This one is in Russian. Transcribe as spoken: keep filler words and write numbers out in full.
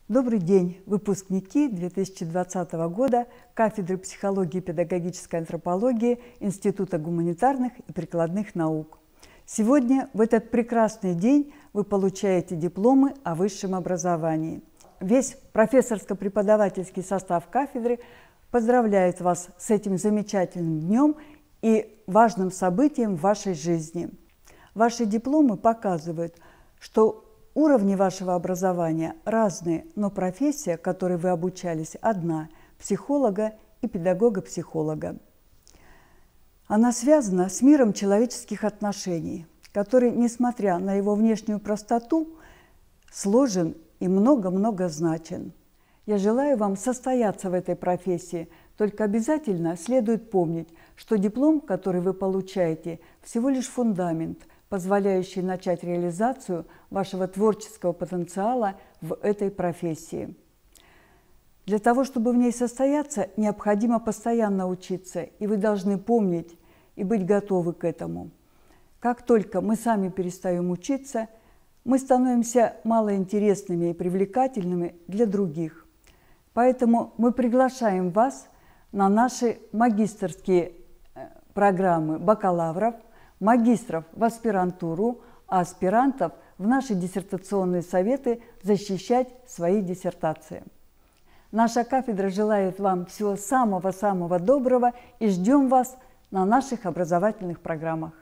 Добрый день, выпускники две тысячи двадцатого года кафедры психологии и педагогической антропологии Института гуманитарных и прикладных наук. Сегодня, в этот прекрасный день, вы получаете дипломы о высшем образовании. Весь профессорско-преподавательский состав кафедры поздравляет вас с этим замечательным днем и важным событием в вашей жизни. Ваши дипломы показывают, что уровни вашего образования разные, но профессия, которой вы обучались, одна – психолога и педагога-психолога. Она связана с миром человеческих отношений, который, несмотря на его внешнюю простоту, сложен и много-много значен. Я желаю вам состояться в этой профессии, только обязательно следует помнить, что диплом, который вы получаете, всего лишь фундамент, позволяющий начать реализацию вашего творческого потенциала в этой профессии. Для того, чтобы в ней состояться, необходимо постоянно учиться, и вы должны помнить и быть готовы к этому. Как только мы сами перестаем учиться, мы становимся малоинтересными и привлекательными для других. Поэтому мы приглашаем вас на наши магистерские программы бакалавров, магистров в аспирантуру, а аспирантов в наши диссертационные советы защищать свои диссертации. Наша кафедра желает вам всего самого-самого доброго и ждем вас на наших образовательных программах.